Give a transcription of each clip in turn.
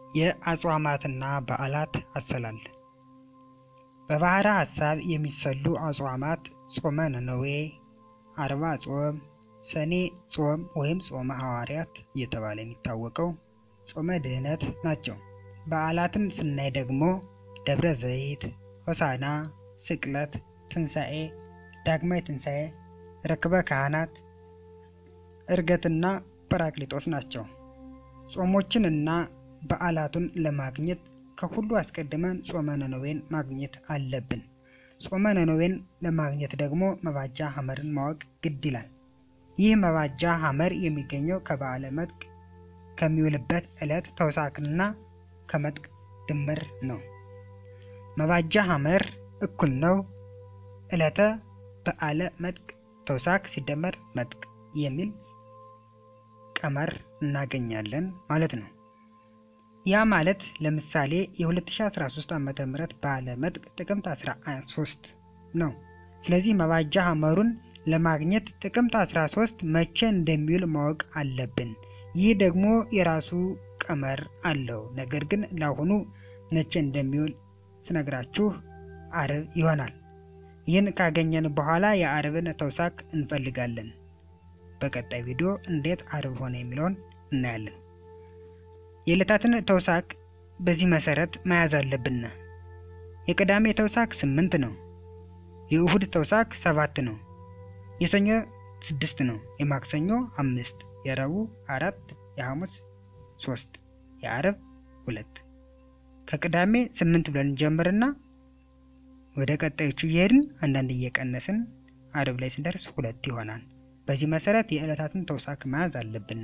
የአጽዋማትና በዓላት አሰላል በባህረ ሐሳብ የሚሰሉ አጽዋማት ጾመ ነነዌ፣ አርባ ጾም፣ ሰኔ ጾም ወይም ጾመ ሐዋርያት እየተባለ የሚታወቀው ጾመ ድህነት ናቸው። በዓላትን ስናይ ደግሞ ደብረ ዘይት፣ ሆሳና፣ ስቅለት፣ ትንሣኤ፣ ዳግማይ ትንሣኤ፣ ረክበ ካህናት፣ እርገትና ጰራቅሊጦስ ናቸው። ጾሞችንና በዓላቱን ለማግኘት ከሁሉ አስቀድመን ጾመ ነነዌን ማግኘት አለብን። ጾመ ነነዌን ለማግኘት ደግሞ መባጃ ሐመርን ማወቅ ግድ ይላል። ይህ መባጃ ሐመር የሚገኘው ከበዓለ መጥቅ ከሚውልበት ዕለት ተውሳክና ከመጥቅ ድምር ነው። መባጃ ሐመር እኩል ነው ዕለተ በዓለ መጥቅ ተውሳክ ሲደመር መጥቅ የሚል ቀመር እናገኛለን ማለት ነው። ያ ማለት ለምሳሌ የ2013 ዓመተ ምህረት በዓለ መጥቅ ጥቅምት 13 ነው። ስለዚህ መባጃ ሐመሩን ለማግኘት ጥቅምት 13 መቼ እንደሚውል ማወቅ አለብን። ይህ ደግሞ የራሱ ቀመር አለው። ነገር ግን ለአሁኑ መቼ እንደሚውል ስነግራችሁ ዓርብ ይሆናል። ይህን ካገኘን በኋላ የዓርብን ተውሳክ እንፈልጋለን። በቀጣይ ቪዲዮ እንዴት ዓርብ ሆነ የሚለውን እናያለን። የዕለታትን ተውሳክ በዚህ መሰረት መያዝ አለብን። የቅዳሜ ተውሳክ 8 ነው። የእሁድ ተውሳክ 7 ነው። የሰኞ 6 ነው። የማክሰኞ 5፣ የረቡዕ 4፣ የሐሙስ 3፣ የዓርብ 2። ከቅዳሜ 8 ብለን ጀምርና ወደ ቀጣዮቹ እየሄድን አንዳንድ እየቀነስን ዓርብ ላይ ስንደርስ 2 ይሆናል። በዚህ መሰረት የዕለታትን ተውሳክ መያዝ አለብን።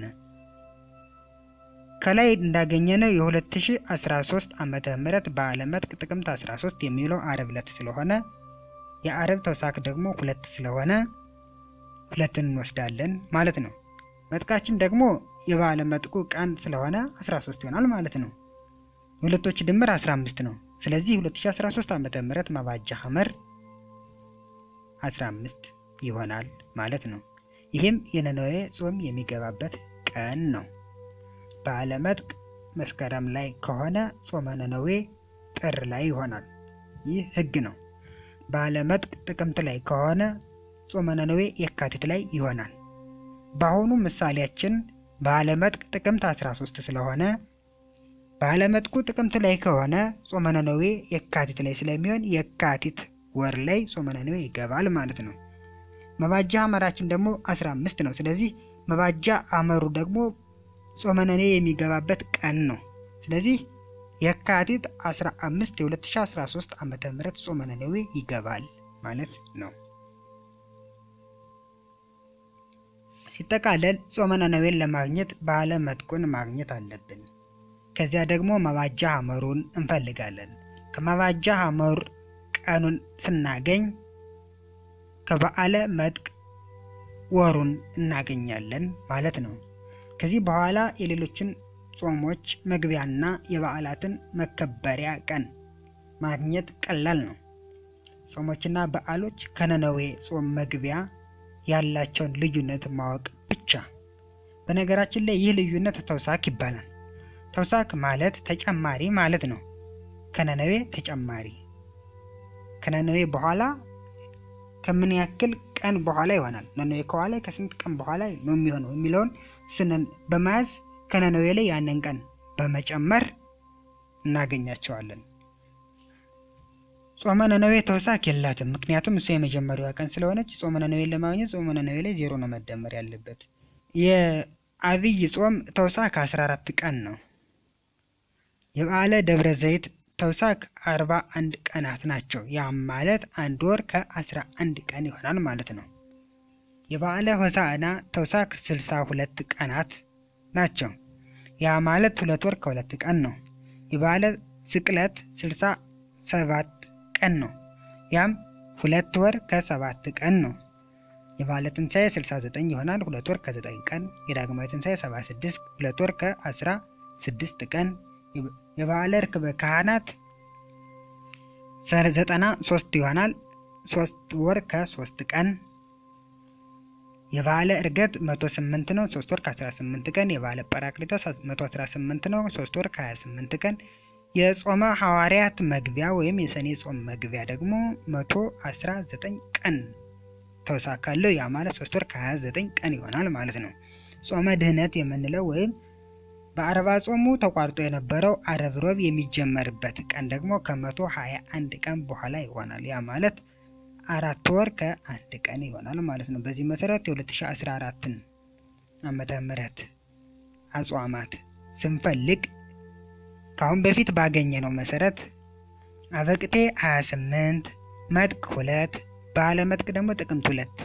ከላይ እንዳገኘነው የ2013 ዓመተ ምህረት በዓለ መጥቅ ጥቅምት 13 የሚውለው ዓርብ ዕለት ስለሆነ የዓርብ ተውሳክ ደግሞ 2 ስለሆነ 2 እንወስዳለን ማለት ነው። መጥቃችን ደግሞ የበዓለ መጥቁ ቀን ስለሆነ 13 ይሆናል ማለት ነው። የሁለቶች ድምር 15 ነው። ስለዚህ 2013 ዓመተ ምህረት መባጃ ሐመር 15 ይሆናል ማለት ነው። ይህም የነነዌ ጾም የሚገባበት ቀን ነው። በዓለ መጥቅ መስከረም ላይ ከሆነ ጾመ ነነዌ ጥር ላይ ይሆናል። ይህ ሕግ ነው። በዓለ መጥቅ ጥቅምት ላይ ከሆነ ጾመ ነነዌ የካቲት ላይ ይሆናል። በአሁኑ ምሳሌያችን በዓለ መጥቅ ጥቅምት 13 ስለሆነ በዓለ መጥቁ ጥቅምት ላይ ከሆነ ጾመ ነነዌ የካቲት ላይ ስለሚሆን የካቲት ወር ላይ ጾመ ነነዌ ይገባል ማለት ነው። መባጃ ሐመራችን ደግሞ 15 ነው። ስለዚህ መባጃ ሐመሩ ደግሞ ጾመ ነነዌ የሚገባበት ቀን ነው። ስለዚህ የካቲት 15 የ2013 ዓመተ ምህረት ጾመ ነነዌ ይገባል ማለት ነው። ሲጠቃለል ጾመ ነነዌን ለማግኘት በዓለ መጥቁን ማግኘት አለብን። ከዚያ ደግሞ መባጃ ሐመሩን እንፈልጋለን። ከመባጃ ሐመር ቀኑን ስናገኝ ከበዓለ መጥቅ ወሩን እናገኛለን ማለት ነው። ከዚህ በኋላ የሌሎችን ጾሞች መግቢያና የበዓላትን መከበሪያ ቀን ማግኘት ቀላል ነው። ጾሞችና በዓሎች ከነነዌ ጾም መግቢያ ያላቸውን ልዩነት ማወቅ ብቻ። በነገራችን ላይ ይህ ልዩነት ተውሳክ ይባላል። ተውሳክ ማለት ተጨማሪ ማለት ነው። ከነነዌ ተጨማሪ ከነነዌ በኋላ ከምን ያክል ቀን በኋላ ይሆናል፣ ነነዌ ከኋላ ከስንት ቀን በኋላ ነው የሚሆነው የሚለውን ስነን በመያዝ ከነነዌ ላይ ያንን ቀን በመጨመር እናገኛቸዋለን። ጾመ ነነዌ ተውሳክ የላትም። ምክንያቱም እሱ የመጀመሪያዋ ቀን ስለሆነች ጾመ ነነዌን ለማግኘት ጾመ ነነዌ ላይ 0 ነው መደመር ያለበት። የአብይ ጾም ተውሳክ 14 ቀን ነው። የበዓለ ደብረ ዘይት ተውሳክ 41 ቀናት ናቸው። ያም ማለት 1 ወር ከ11 ቀን ይሆናል ማለት ነው። የበዓለ ሆሳዕና ተውሳክ 62 ቀናት ናቸው። ያ ማለት 2 ወር ከ2 ቀን ነው። የበዓለ ስቅለት 67 ቀን ነው። ያም 2 ወር ከ7 ቀን ነው። የበዓለ ትንሣኤ 69 ይሆናል፣ 2 ወር ከ9 ቀን። የዳግማይ ትንሣኤ 76 2 ወር ከ16 ቀን። የበዓለ ርክበ ካህናት 93 ይሆናል፣ 3 ወር ከ3 ቀን። የበዓለ ዕርገት 108 ነው 3 ወር ከ18 ቀን። የበዓለ ጰራቅሊጦስ 118 ነው 3 ወር ከ28 ቀን። የጾመ ሐዋርያት መግቢያ ወይም የሰኔ ጾም መግቢያ ደግሞ 119 ቀን ተውሳክ አለው። ያ ማለት 3 ወር ከ29 ቀን ይሆናል ማለት ነው። ጾመ ድህነት የምንለው ወይም በአርባ ጾሙ ተቋርጦ የነበረው ዓርብ ሮብ የሚጀመርበት ቀን ደግሞ ከ121 ቀን በኋላ ይሆናል። ያ ማለት 4 ወር ከ1 ቀን ይሆናል ማለት ነው። በዚህ መሰረት የ2014 ዓመተ ምህረት አጽዋማት ስንፈልግ ካሁን በፊት ባገኘነው መሰረት አበቅቴ 28 መጥቅ 2 በዓለ መጥቅ ደግሞ ጥቅምት 2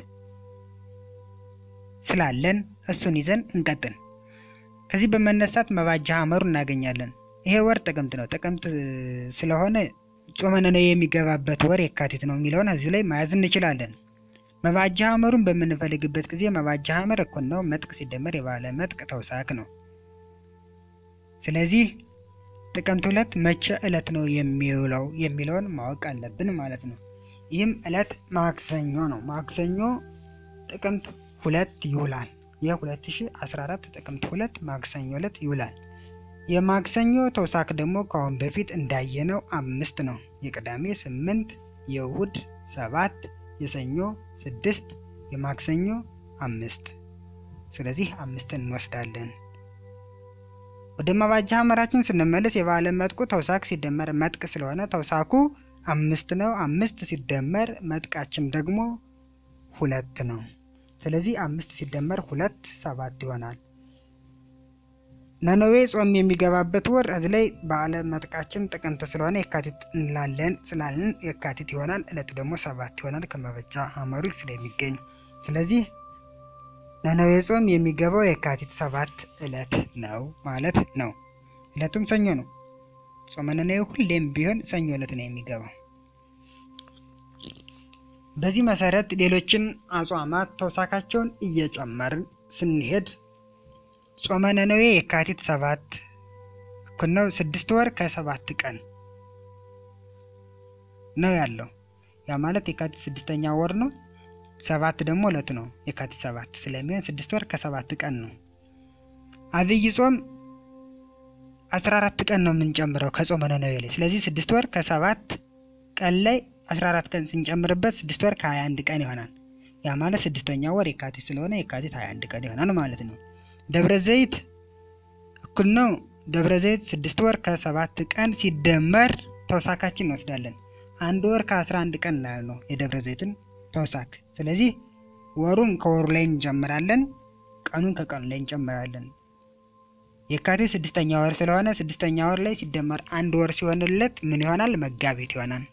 ስላለን እሱን ይዘን እንቀጥል። ከዚህ በመነሳት መባጃ ሐመሩ እናገኛለን። ይሄ ወር ጥቅምት ነው። ጥቅምት ስለሆነ ጾመ ነነዌ የሚገባበት ወር የካቲት ነው የሚለውን እዚህ ላይ ማያዝ እንችላለን። መባጃ ሐመሩን በምንፈልግበት ጊዜ መባጃ ሐመር እኩል ነው መጥቅ ሲደመር የበዓለ መጥቅ ተውሳክ ነው። ስለዚህ ጥቅምት 2 መቼ ዕለት ነው የሚውለው የሚለውን ማወቅ አለብን ማለት ነው። ይህም ዕለት ማክሰኞ ነው። ማክሰኞ ጥቅምት 2 ይውላል። የ2014 ጥቅምት 2 ማክሰኞ ዕለት ይውላል። የማክሰኞ ተውሳክ ደግሞ ካሁን በፊት እንዳየነው 5 ነው። የቅዳሜ 8፣ የእሁድ 7፣ የሰኞ 6፣ የማክሰኞ 5። ስለዚህ 5 እንወስዳለን። ወደ መባጃ ሐመራችን ስንመለስ የበዓለ መጥቁ ተውሳክ ሲደመር መጥቅ ስለሆነ ተውሳኩ 5 ነው። 5 ሲደመር መጥቃችን ደግሞ 2 ነው። ስለዚህ 5 ሲደመር 2 7 ይሆናል። ነነዌ ጾም የሚገባበት ወር እዚህ ላይ በዓለ መጥቃችን ጥቅምት ስለሆነ የካቲት እንላለን ስላልን የካቲት ይሆናል። ዕለቱ ደግሞ 7 ይሆናል ከመባጃ ሐመሩ ስለሚገኝ። ስለዚህ ነነዌ ጾም የሚገባው የካቲት 7 ዕለት ነው ማለት ነው። ዕለቱም ሰኞ ነው። ጾመ ነነዌ ሁሌም ቢሆን ሰኞ ዕለት ነው የሚገባው። በዚህ መሰረት ሌሎችን አጽዋማት ተውሳካቸውን እየጨመርን ስንሄድ ጾመ ነነዌ የካቲት 7 እኩል ነው 6 ወር ከ7 ቀን ነው ያለው። ያ ማለት የካቲት 6ኛ ወር ነው። 7 ደግሞ ዕለት ነው። የካቲት 7 ስለሚሆን 6 ወር ከ7 ቀን ነው። አብይ ጾም 14 ቀን ነው የምንጨምረው ከጾመ ነነዌ ላይ። ስለዚህ 6 ወር ከ7 ቀን ላይ 14 ቀን ስንጨምርበት 6 ወር ከ21 ቀን ይሆናል። ያ ማለት 6ኛ ወር የካቲት ስለሆነ የካቲት 21 ቀን ይሆናል ማለት ነው። ደብረ ዘይት እኩል ነው ደብረ ዘይት 6 ወር ከ7 ቀን ሲደመር ተውሳካችን እንወስዳለን። 1 ወር ከ11 ቀን ነው የደብረ ዘይትን ተውሳክ። ስለዚህ ወሩን ከወሩ ላይ እንጨምራለን፣ ቀኑን ከቀኑ ላይ እንጨምራለን። የካቲት 6ኛ ወር ስለሆነ 6ኛ ወር ላይ ሲደመር 1 ወር ሲሆንለት ምን ይሆናል? መጋቢት ይሆናል።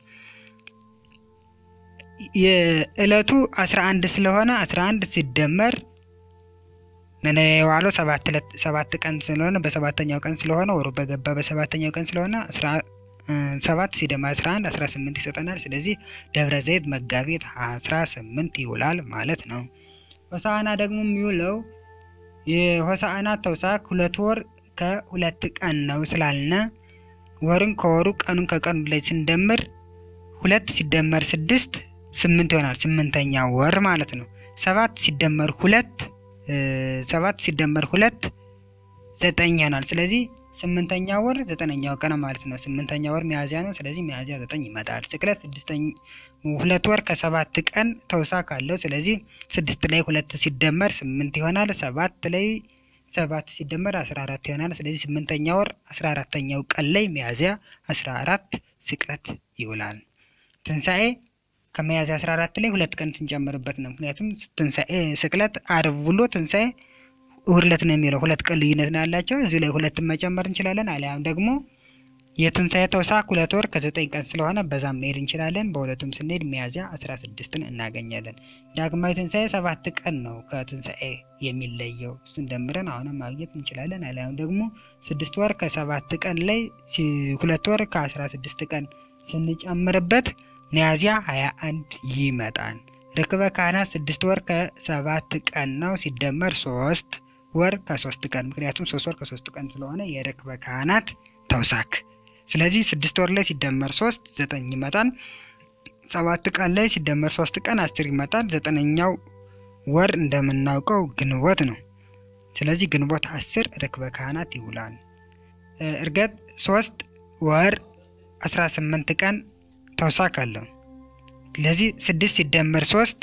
የዕለቱ 11 ስለሆነ 11 ሲደመር ነነዌ የዋለው 7 ቀን ስለሆነ በ7ኛው ቀን ስለሆነ ወሩ በገባ በ7ኛው ቀን ስለሆነ 7 ሲደመር 11 18 ይሰጠናል። ስለዚህ ደብረ ዘይት መጋቢት 18 ይውላል ማለት ነው። ሆሳዕና ደግሞ የሚውለው የሆሳዕና ተውሳክ 2 ወር ከ2 ቀን ነው ስላልነ ወርን ከወሩ ቀኑን ከቀኑ ላይ ስንደምር 2 ሲደመር 6 8 ይሆናል። 8ኛ ወር ማለት ነው። 7 ሲደመር 2 9 ይሆናል። ስለዚህ 8ኛ ወር 9ኛው ቀን ማለት ነው። 8ኛ ወር ሚያዝያ ነው። ስለዚህ ሚያዝያ 9 ይመጣል። ስቅለት 2 ወር ከ7 ቀን ተውሳክ አለው። ስለዚህ 6 ላይ 2 ሲደመር 8 ይሆናል። 7 ላይ 7 ሲደመር 14 ይሆናል። ስለዚህ 8ኛ ወር 14ኛው ቀን ላይ ሚያዝያ 14 ስቅለት ይውላል። ትንሳኤ ከሚያዝያ 14 ላይ 2 ቀን ስንጨምርበት ነው። ምክንያቱም ትንሳኤ ስቅለት ዓርብ ውሎ ትንሳኤ እሁድ ዕለት ነው የሚለው 2 ቀን ልዩነት ነው ያላቸው። እዚህ ላይ 2 መጨመር እንችላለን። አሊያም ደግሞ የትንሳኤ ተውሳክ 2 ወር ከ9 ቀን ስለሆነ በዛም መሄድ እንችላለን። በሁለቱም ስንሄድ ሚያዝያ 16ን እናገኛለን። ዳግማዊ ትንሳኤ 7 ቀን ነው ከትንሳኤ የሚለየው። እሱን ደምረን አሁንም ማግኘት እንችላለን። አሊያም ደግሞ 6 ወር ከ7 ቀን ላይ 2 ወር ከ16 ቀን ስንጨምርበት ሚያዝያ 21 ይመጣል። ርክበ ካህናት 6 ወር ከ7 ቀን ነው ሲደመር 3 ወር ከ3 ቀን ምክንያቱም 3 ወር ከ3 ቀን ስለሆነ የርክበ ካህናት ተውሳክ። ስለዚህ 6 ወር ላይ ሲደመር 3 9 ይመጣል። 7 ቀን ላይ ሲደመር 3 ቀን 10 ይመጣል። 9ኛው ወር እንደምናውቀው ግንቦት ነው። ስለዚህ ግንቦት 10 ርክበ ካህናት ይውላል። እርግጥ 3 ወር 18 ቀን ተውሳክ አለው። ስለዚህ 6 ሲደመር 3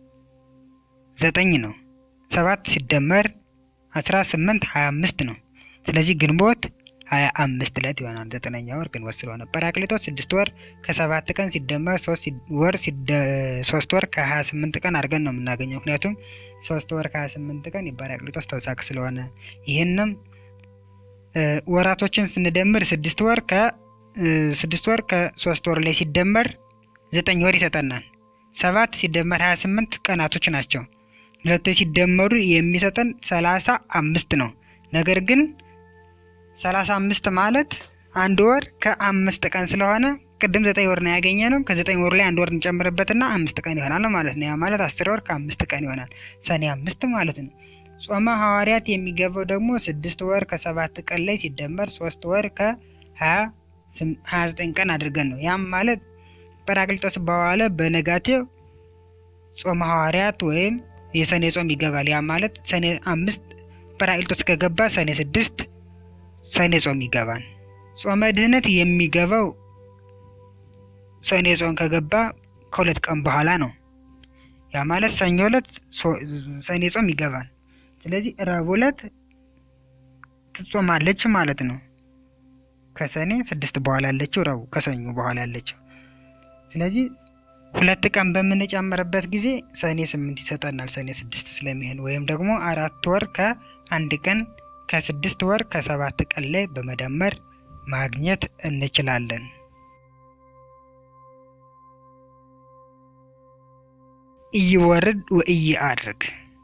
9 ነው። 7 ሲደመር 18 25 ነው። ስለዚህ ግንቦት 25 ዕለት ይሆናል። 9ኛ ወር ግንቦት ስለሆነ ጰራቅሊጦስ 6 ወር ከ7 ቀን ሲደመር 3 ወር 3 ወር ከ28 ቀን አድርገን ነው የምናገኘው። ምክንያቱም 3 ወር ከ28 ቀን የጰራቅሊጦስ ተውሳክ ስለሆነ ይሄንም ወራቶችን ስንደምር 6 ወር ከ3 ወር ላይ ሲደመር 9 ወር ይሰጠናል። 7 ሲደመር 28 ቀናቶች ናቸው። ሁለቱ ሲደመሩ የሚሰጠን 35 ነው። ነገር ግን 35 ማለት 1 ወር ከ5 ቀን ስለሆነ ቅድም 9 ወር ነው ያገኘነው። ከ9 ወር ላይ 1 ወር እንጨምርበትና 5 ቀን ይሆናል ማለት ነው። ያ ማለት 10 ወር ከ5 ቀን ይሆናል። ሰኔ 5 ማለት ነው። ጾመ ሐዋርያት የሚገባው ደግሞ 6 ወር ከ7 ቀን ላይ ሲደመር 3 ወር ከ29 ቀን አድርገን ነው። ያም ማለት ጰራቅሊጦስ በኋላ በነጋቴው ጾመ ሐዋርያት ወይም የሰኔ ጾም ይገባል። ያ ማለት ሰኔ 5 ጰራቅሊጦስ ከገባ ሰኔ 6 ሰኔ ጾም ይገባል። ጾመ ድህነት የሚገባው ሰኔ ጾም ከገባ ከ2 ቀን በኋላ ነው። ያ ማለት ሰኞ ዕለት ሰኔ ጾም ይገባል። ስለዚህ ረቡዕ ዕለት ትጾማለች ማለት ነው። ከሰኔ 6 በኋላ ያለችው ረቡዕ ከሰኞ በኋላ ያለችው። ስለዚህ 2 ቀን በምንጨምርበት ጊዜ ሰኔ 8 ይሰጠናል። ሰኔ 6 ስለሚሆን ወይም ደግሞ 4 ወር ከ1 ቀን ከ6 ወር ከ7 ቀን ላይ በመደመር ማግኘት እንችላለን። እይወርድ ወእይአርግ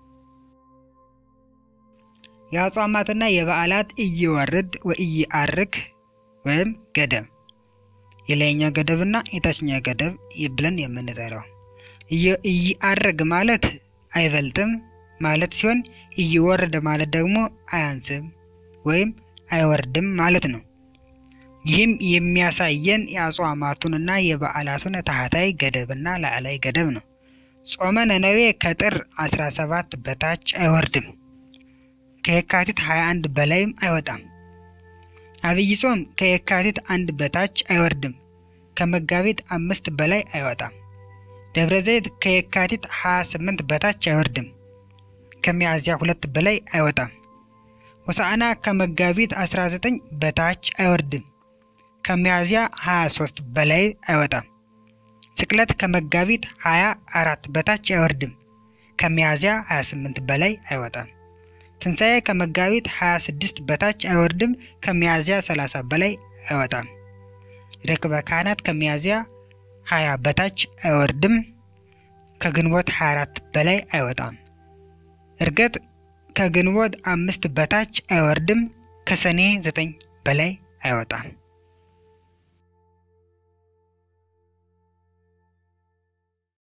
የአጽዋማትና የበዓላት እይወርድ ወእይአርግ ወይም ገደብ የላይኛ ገደብና የታችኛ ገደብ ብለን የምንጠራው እይአርግ ማለት አይበልጥም ማለት ሲሆን እይወርድ ማለት ደግሞ አያንስም ወይም አይወርድም ማለት ነው። ይህም የሚያሳየን የአጽዋማቱንና የበዓላቱን ታህታይ ገደብና ላዕላይ ገደብ ነው። ጾመ ነነዌ ከጥር 17 በታች አይወርድም። ከየካቲት 21 በላይም አይወጣም። አብይ ጾም ከየካቲት 1 በታች አይወርድም። ከመጋቢት 5 በላይ አይወጣም። ደብረ ዘይት ከየካቲት 28 በታች አይወርድም። ከሚያዝያ 2 በላይ አይወጣም። ሆሳዕና ከመጋቢት 19 በታች አይወርድም። ከሚያዝያ 23 በላይ አይወጣም። ስቅለት ከመጋቢት 24 በታች አይወርድም። ከሚያዝያ 28 በላይ አይወጣም። ትንሣኤ ከመጋቢት 26 በታች አይወርድም። ከሚያዝያ 30 በላይ አይወጣም። ርክበ ካህናት ከሚያዝያ 20 በታች አይወርድም። ከግንቦት 24 በላይ አይወጣም። እርግጥ ከግንቦት 5 በታች አይወርድም። ከሰኔ 9 በላይ አይወጣም።